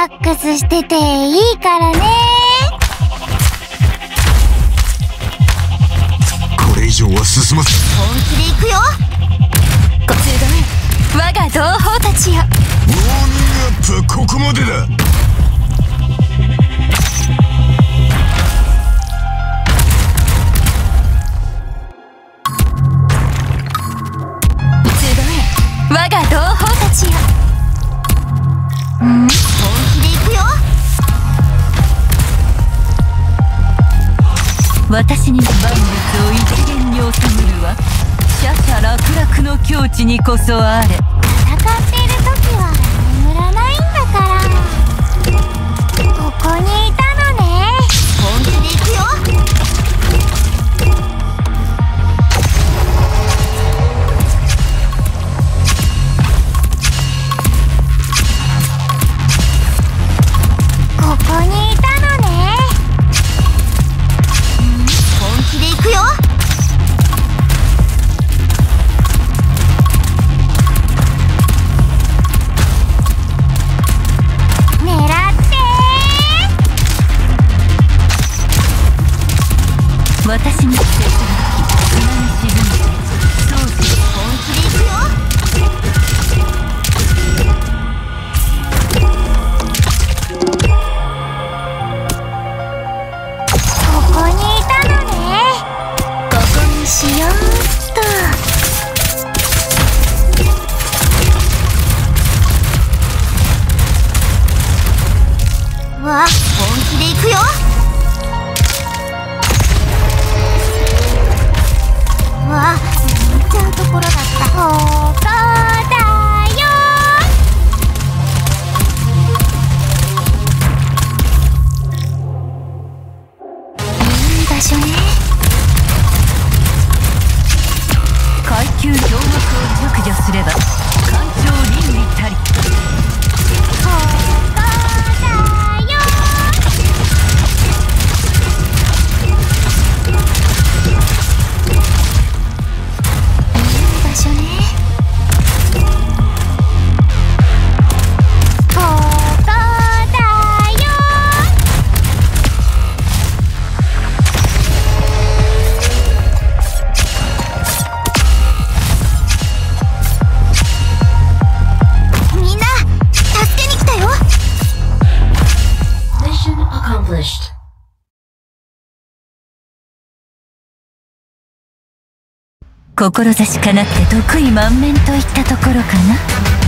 ラックスしてていいからね。 これ以上は進ませ。 本気で行くよ。 ご集団、我が同胞たちよ。 ウォーミングアップはここまでだ。 我が同胞たちよ。 本気で行くよ。 私に万物を一元に収むるは奢々楽々の境地にこそあれ。 戦っている時は眠らないんだから。ここにいたのね。本気で行くよ。ここにいたのね。本気で行くよ。狙って私に来ていただき砂に沈んでそうし。 本気で行くよ。ここにいたのね。ここにしようっと。わ、本気で行くよ。わ、見ちゃうところだった。ここだよ。いい場所ね。 階級驚愕を削除すれば官庁倫理たり。 ここだよ。いい場所ね。ここだよ。みんな助けに来たよ。 Mission accomplished. 志かなって得意満面といったところかな。